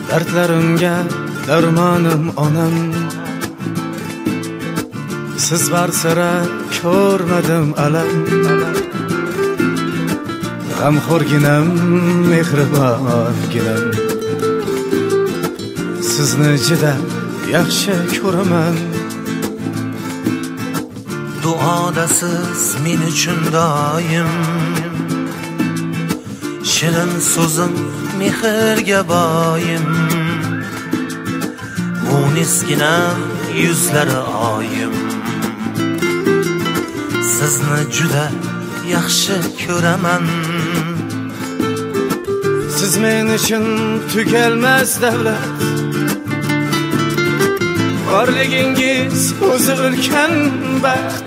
Dardlarimga darmonim onam. Siz barsira ko'rmadim alam. G'amxo'rginam, mehribonginam. Sizni juda yaxshi ko'raman. Duodasiz men uchun doim. Shirin so'zim mehrga boyim. Munisginam yuzlari oyim. Sizni juda yaxshi ko'raman. Siz men uchun tugalmas davlat. Borligingiz o'zi ulkan baxt.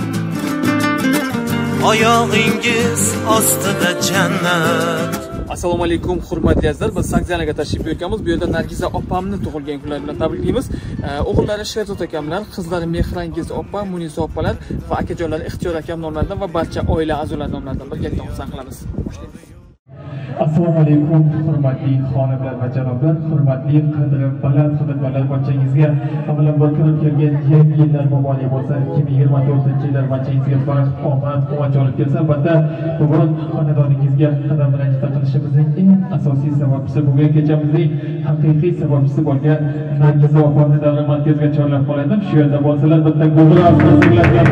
Oyog'ingiz ostida jannat. Assalomu alaykum hurmatli azizlar. Biz Saksiyanaga tashrif buyurganmiz. Bu yerda Nargiza opamni tug'ilgan kunlari bilan tabriklaymiz. O'g'illari Sherzod akamlar, qizlari Mehrangiz opa, Munisa opalar va akajonlar Ixtiyor akam nomlaridan va barcha oila a'zolari nomlaridan birgalikda xursand qilamiz. Assalomu alaykum hurmatli xonimlar va janoblar, hurmatli qadri baland xizmatlar barchangizga avvalambor kirib kelgan yangi yillar muborak bo'lsin. 2024-yillar barchangizga baxt, omad, quvonch olib kelsin. Albatta, bugun xonadoningizga qadam bilan qilishimizning eng asosiy sababchisi, bugun kechamizning haqiqiy sababchisi bo'lgan Nargiza opani davra markaziga chorlab qoladim. Shu yerda bo'lsalar, bitta g'urur asosinglarga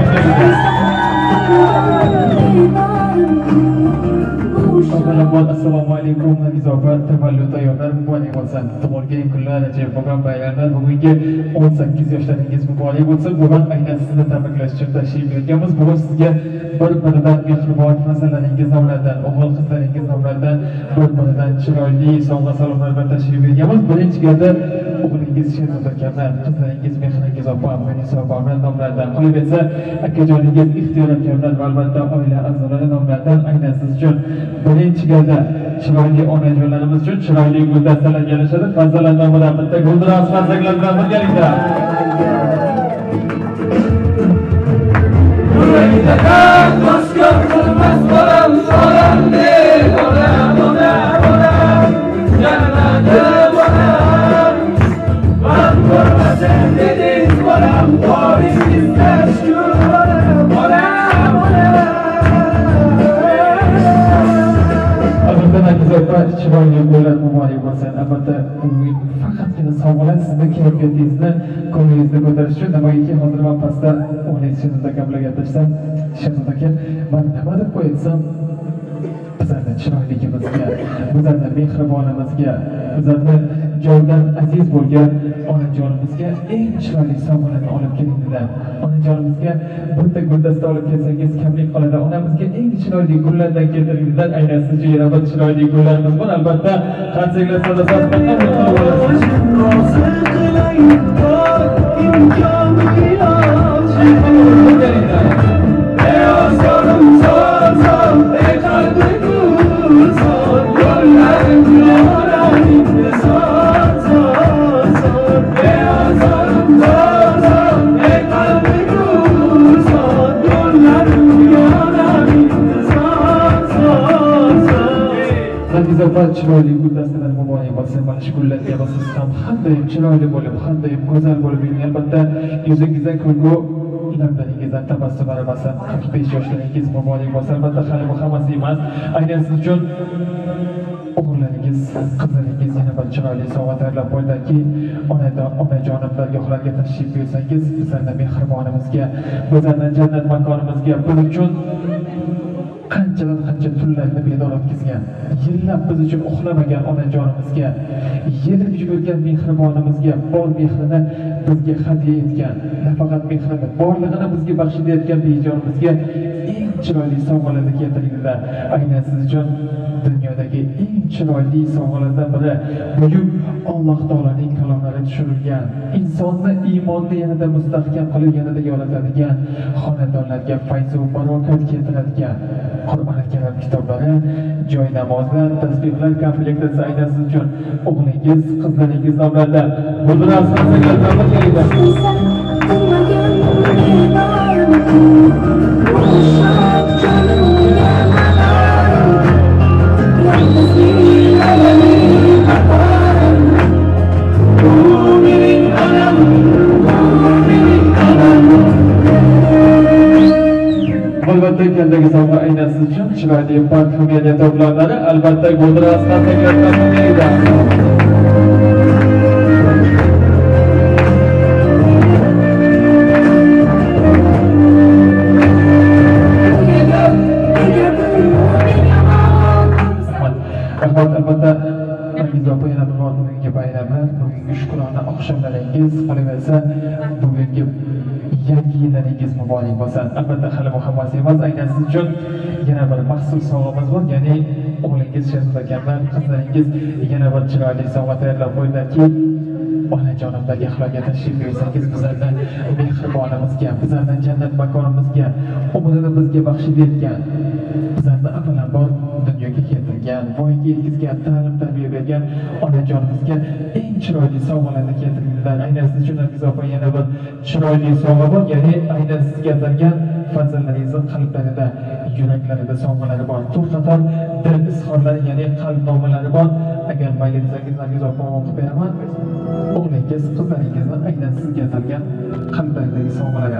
avvalambor assalomu alaykum Nargiza opa, tavallud ayyorlar muborak bo'lsin. Tug'ilgan kunlar, ajab bo'lgan bayramlar, bugungi 18 yoshlaringiz muborak bo'lsin. Bugun aynan sizni tabriklash uchun tashrif buyurganmiz. Bugun sizga bir-biridan mehribon farzandlaringiz nomlaridan, o'g'il-qizlaringiz nomlaridan bir-biridan chiroyli sovg'a-salomlar bilan tashrif buyurganmiz. Birinchi galda o'g'lingiz Sherzod akamlar, qizlaringiz Mehrangiz opa, Munisa opalar nomlaridan, qolaversa akajoningiz Ixtiyor akamlar va albatta oila a'zolari nomlaridan aynan siz uchun birinchi galda chiroyli onajonlarimiz uchun chiroyli guldastalar yarashadi. Farzandlar nomidan bitta guldiroz farzandlar bilan birgalikda. Chiroyli kunlar muborak bo'lsin. Albatta, faqatgina sovg'alar sizni kayfiyatingizni, ko'nglingizni ko'tarish uchun. Nimaiki hozir men pastda o'g'lingiz Sherzod aka bilan gaplashsam, Sherzod aka, men nima deb qo'ysam, bizlarning chiroyligimizga, bizlarning mehribonimizga, bizlarning jondan aziz bo'lgan onajonimizga eng chiroyli sovg'alarni olib keling dedilar. Onajonimizga bitta guldasta olib kelsangiz kamlik qoladi. Onamizga eng chiroyli gullardan keltiring dedilar. Aynan sizga yana bir chiroyli gullarimiz bor. Albatta, qarsanglar sadasat bilan Nargiza opa, chiroyli guldastalar muborak bo'lsin. Mana shu gullarga siz ham qanday chiroyli bo'lib, qanday go'zal bo'lib yuring. Albatta, yuzingizdan kulgu, lablaringizdan tabassum arabasi, 45 yoshlaringiz muborak bo'lsin. Albatta, hali bu hammasi emas. Aynan siz uchun o'g'illaringiz, qizlaringiz yana bir chiroyli sovg'a tayyorlab qo'ydiki, onajonim dargohlarga tashrif buyursangiz, bizlarning mehribonimizga, bizlarning jannat makonimizga, biz uchun qanchadan qancha tunlarni bedor o'tkazgan, yillab biz uchun uxlamagan onajonimizga, yelib yugurgan mehribonimizga bor mehrini bizga hadya etgan, nafaqat mehrini, borlig'ini bizga baxsh etgan bejonimizga eng chiroyli sovg'alarni keltiringlar. Aynan siz uchun dunyodagi eng chiroyli sovg'alardan biri buyuk Alloh taolaning kalomlari tushirilgan, insonni iymonni yanada mustahkam qilib, yanada yoritadigan, xonadonlarga fayz va barokat keltiradigan Qur'oni Karim kitoblari, joy namozlar, tasbihlar komplektasi aynan siz uchun o'g'lingiz, qizlaringiz nomlaridan guldiroz farzandlar bilan birgalikda. bo'ldi. Kaldagi sovg'a aynan siz uchun chiroyli parfumeriya to'plamlari, albatta Godrasdan tayyorlangan parfumeriya. Albatta Nargiz opa yana bir bor bugungi bayramlar, bugungi shukrona oqshomlaringiz, qolaversa bugungi yangi yillaringiz muborak bo'lsin. Albatta hali bu hammasi emas, aynan siz uchun yana bir maxsus sovg'amiz bor. Ya'ni o'g'lingiz Sherzod akamlar, qizlaringiz yana bir chiroyli sovg'a tayyorlab qo'ydilarki, onajonimdagi ahloga tashrif buyursangiz, bizlarni mehribonimizga, bizlarni jannat makonimizga, umrini bizga baxshib etgan, bizlarni avvalambor dunyoga keltirgan, voyaga yetkazgan, ta'lim tarbiya bergan onajonimizga eng chiroyli sovg'alarni keltirganlar. Aynan siz uchun Nargiz opa yana bir chiroyli sovg'a bor. Ya'ni aynan sizga atalgan farzandlaringizning qalblarida, yuraklarida sovg'alari bor. To'xtator dil izhorlari, ya'ni qalbnomalari bor. Agar mayli desangiz Nargiz opa o'qib beraman. O'g'lingiz, qizlaringizni aynan sizga atalgan qalblaridagi sovg'alar.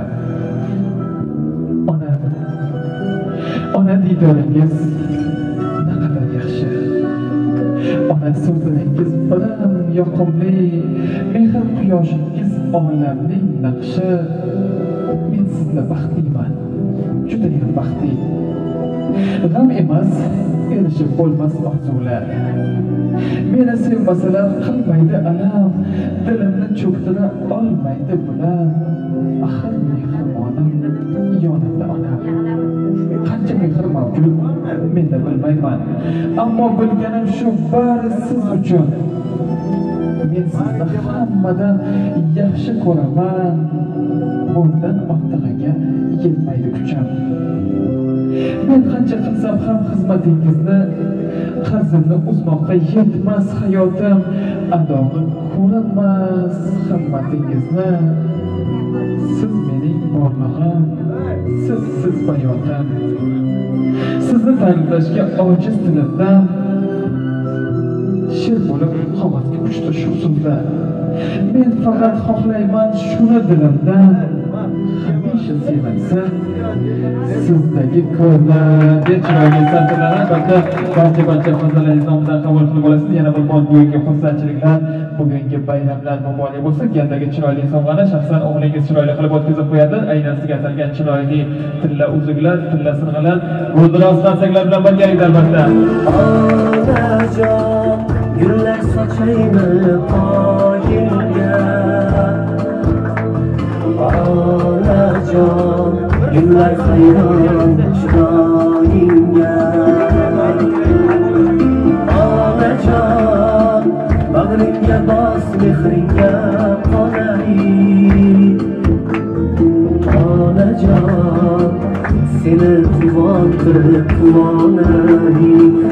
Ona diydoringiz naqadar yaxshi. Ona so'zlaringiz bilan yoqimli, mehr quyoshingiz olamning naqshi. Men sizga baxtliman, juda ham baxtli. G'am emas, erishib bo'lmas orzular. Meni sevmasalar qilmaydi alam, dilimni cho'ktira olmaydi bular. Axir mehmonim yonimda onam. Qancha mehr mavjud menda bilmayman, ammo bilganim shu bari siz uchun. Men sizni hammadan yaxshi ko'raman, bundan ortig'iga yetmaydi kuchim. Men qancha qilsam ham xizmatingizni, qarzimni uzmoqqa yetmas hayotim, adog'i ko'rinmas himmatingizni. Siz mening borlig'im, siz bayotim. Sizni ta'riflashga ojiz tilimdan she'r bo'lib qog'ozga uchdi shu so'zlar. Men faqat xohlayman shuni dilimdan, hamisha sevinsin sizdagi ko'zlar. deb chiroyli san'atlar albatta barcha farzandlaringiz nomidan qabul qilib olasiz. Yana bir bor bugungi xursandchiliklar, bugungi bayramlar muborak bo'lsin. Keldagi chiroyli sovg'ani shaxsan o'g'lingiz chiroyli qilib o'tkazib qo'yadi. Aynan sizga atalgan chiroyli tilla uzuklar, tilla sirg'alar, g'ildiroz qarsaklar bilan birgalikda albatta. Onajon, gullar sochaymi qoyilga. Onajon, gullar hayron chiroyingga. Onajon, bag'ringga bos, mehringga qolay. Onajon, seni quvontirib quvonay.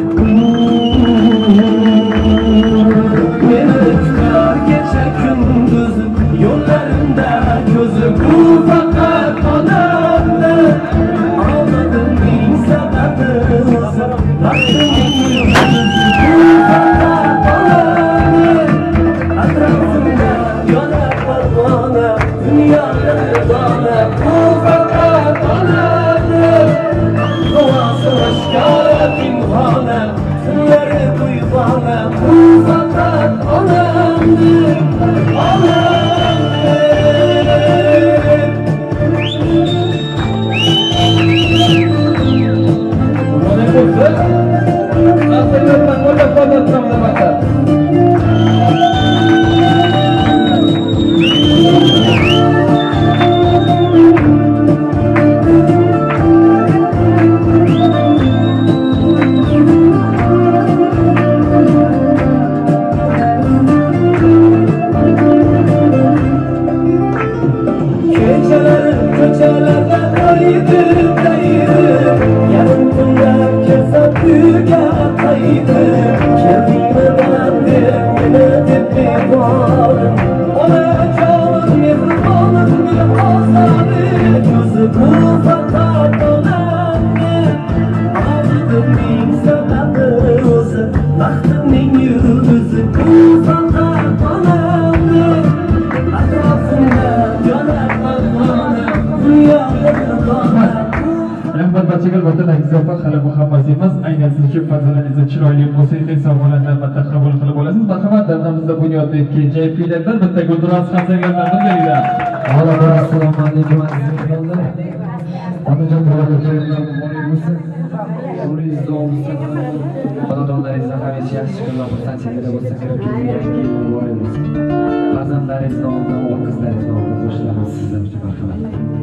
Meni tutar kecha kunduz yo'llarimda ko'zim, bu faqat onamni. Omadimning sababi o'zi, baxtimning yulduzi, bu faqat onamni. Atrofimda yonar parvona, dunyoda dona, bu faqat onamni. Duosi oshkora pinhona, tunlari uyg'ona, bu faqat onamni. albatta Nargiza opa hali bu hammasi emas. Aynan siz uchun farzandingizga chiroyli musiqiy sovg'alarni albatta qabul qilib olasiz. Marhamat, davramizda bunyodlikka JP-lardan bitta gulduros xansaylardan birgalikda. Assalomu alaykum aziz mehmonlar. Onajon bilan bo'lsin. Xonadonlaringizda hamisha yaxshi kunlar xursand shaklda bo'lsa, kirib kelgan yangi yil muborak bo'lsin. Farzandlaringiz nomidan, o'g'il qizlaringiz nomidan qo'shilamiz sizlar uchun marhamat.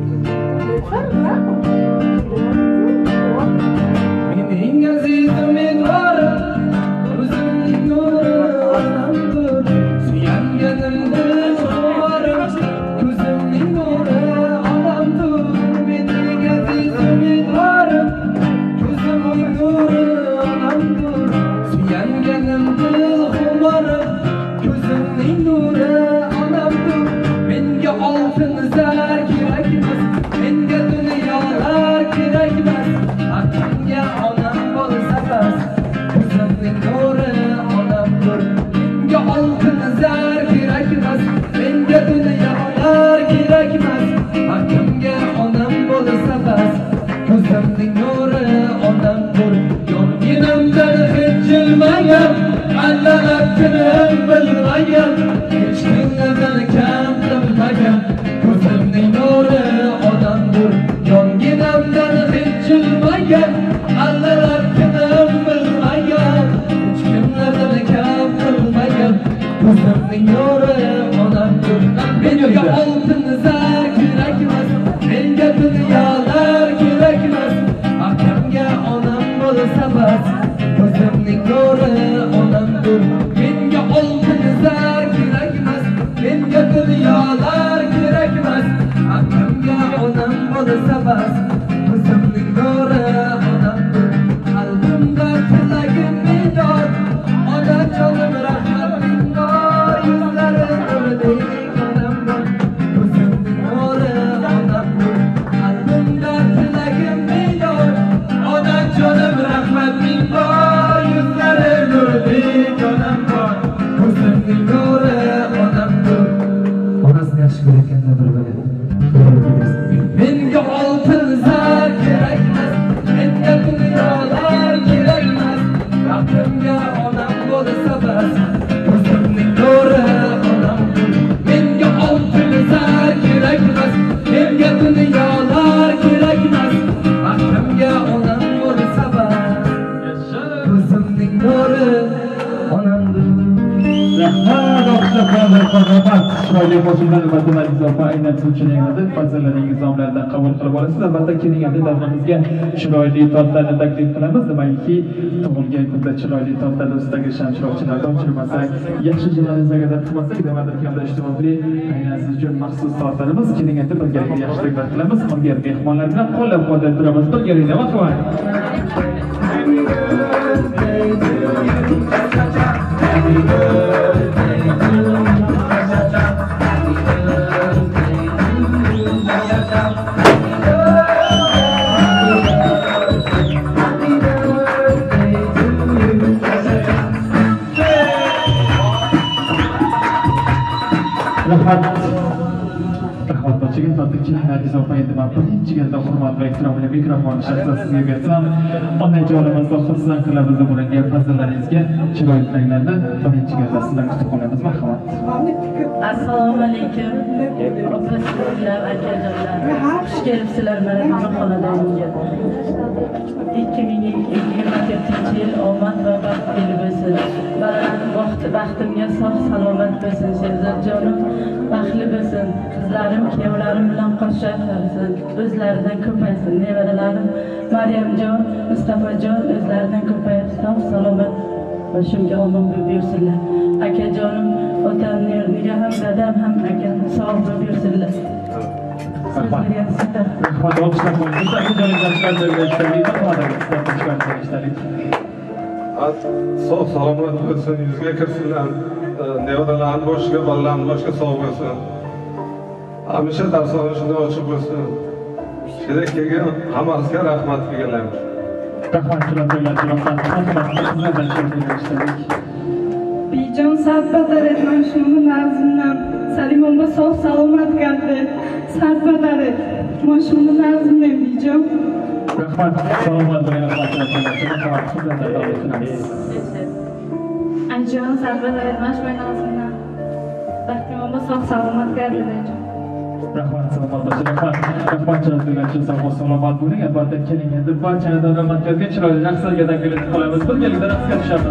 Mening azizim Edvarim, o'zimning nurim onamdir. Suyanganimda sho'rim, ko'zimning nuri onamdir. Mening azizim Edvarim, ko'zimning nuri onamdir. Suyanganimda xumorim, ko'zimning nuri onamdir. Menga oltin zar kerak emas, menga dunyolar kerak emas. Akamga onam bo'lsa bas, ko'zimning nuri onamdir. Menga oltin zar kerak emas, menga dunyolar kerak emas. Akamga onam bo'lsa bas, ko'zimning nuri onamdir. Yonginamdan hech jilmagan, allalabkinim bilmagan, hech kimlardan kam qilmagan, ko'zimning nuri onamdir. Yonginamdan hech jilmagan, allalabkinim bilmagan, hech kimlardan kam qilmagan, ko'zimning nuri onamdir. Menga oltin zar kerak emas, menga dunyolar kerak emas. Akamga onam bo'lsa bas, ko'zimning nuri onamdir. Menga oltin zar kerak emas, menga dunyolar kerak emas. Akamga onam bo'lsa bas, ko'zimning nuri onamdir. Qalbimda tilagim bedor, onajonim rahmating bor. Yuzlari nurdek onamdir, ko'zimning nuri onamdir. Qalbimda tilagim bedor, onajonim rahmating bor. Yuzlari nurdek onam bor, ko'zimning nuri onamdir. Onasini yaxshi ko'rayotganda bir-biri. Menga oltin zar kerak emas, menga dunyolar kerak emas. Akamga onam bo'lsa bas, ko'zimning nuri onamdir. Menga oltin zar kerak emas, menga dunyolar kerak emas. Akamga onam bo'lsa bas, ko'zimning nuri onamdir. Chiroyli qo'shiqlar albatta Nargiza opa aynan siz uchun yangradi. Farzandlaringiz nomlaridan qabul qilib olasiz. Albatta kelinganda davramizga chiroyli tortlarni taklif qilamiz. Demakki, tug'ilgan kunda chiroyli tortlar ustidagi shamchiroqchilardan o'chirmasak, yaxshi jinoyat agar qilmasak, demakdir kamda ijtimoiy aynan siz uchun maxsus tortlarimiz. Kelinganda birgalikda yaxshiliklar qilamiz. Qolgan mehmonlar bilan qo'llab-quvvatlab turamiz. Birgalikda marhamat. Rahmat barchaga tortiqchilar Nargiza opa endi men birinchi galda hurmat va ehtirom bilan mikrofonni shaxsan sizga bersam, onajonimiz xohirsan qilamiz deb uringan farzandlaringizga chiroyli tilaklarni birinchi galda sizdan kutib qolamiz. Marhamat. Assalomu alaykum. Opa-singillar, akajonlar. Xush kelibsizlar mana bu xonadonimga. 2024-yil omad va baxt yili bo'lsin. Balalarning baxtimga sog' salomat bo'lsin. Sherzodjonim baxtli bo'lsin. Qizlarim, kuyovlarim bilan qo'shib qolsin. O'zlaridan ko'paysin. Nevaralarim Maryamjon, Mustafajon o'zlaridan ko'payib sog' salomat boshimga omon bo'lib yursinlar. Akajonim, otamga ham, dadam ham akam sog' bo'lib yursinlar. Sog' salomat bo'lsin, yuzga kirsinlar. Nevaralarni boshiga, bolalarni boshiga sog' bo'lsin. Hamisha darsxona shunday ochiq bo'lsin. Kerak kelgan hammasiga rahmat qilganlar. Bijon sarpadar etman shuni mavzundan. Salimomga sog' salomat keldi. Sarpadar et. ماشون لازم نمیجام rahmat salomat bo'ling barchangizga Anjuman sabr etmash maynasına. Baxtimon bu sog' salomat keldi. rahmat salomat bo'ling rahmat chorasigacha sog' salomat bo'ling albatta keling endi barchani davlat markaziga chiroyli raqslarga taklif qilamiz birgalikda raqsga tushamiz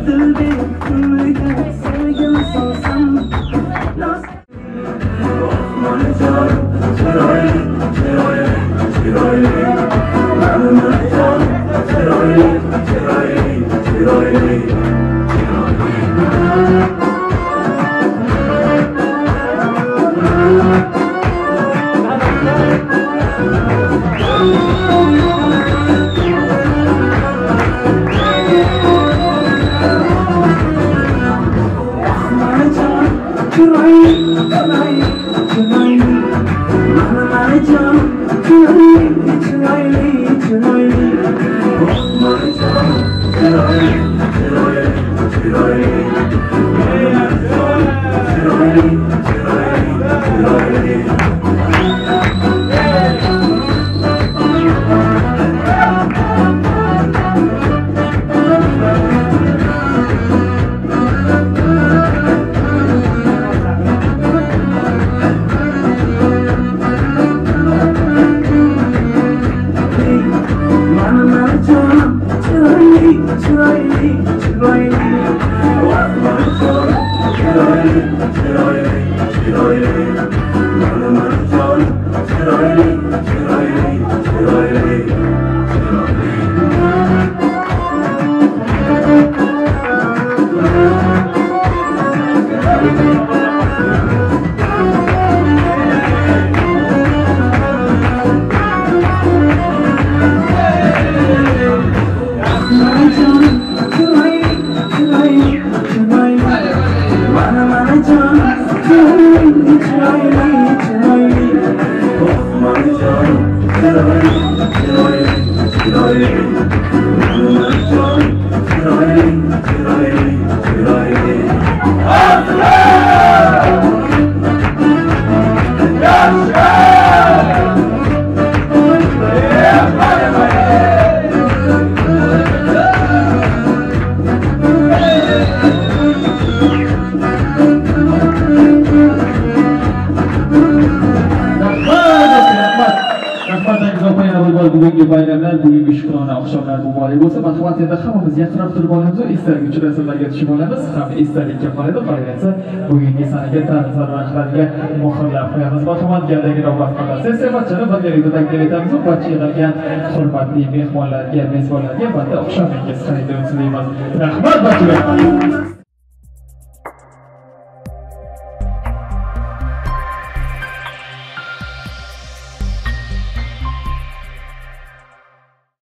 bugungi bayramlar, bugungi shukrona oqshomlar muborak bo'lsa, marhamat endi hammamiz yaqinroq turib olamiz va esdalik uchun rasmlarga tushib olamiz. Ham esdalikka qoladi, qolaversa bugungi sanaga ta'zim rahbariga muhrlab qo'yamiz. Marhamat galdagi navbat qoladi. Sessiya barchani birgalikda taklif etamiz. Barcha yig'ilgan hurmatli mehmonlarga, mezbonlarga albatta oqshomingiz xayrli bo'lsin deymiz. Rahmat barchaga.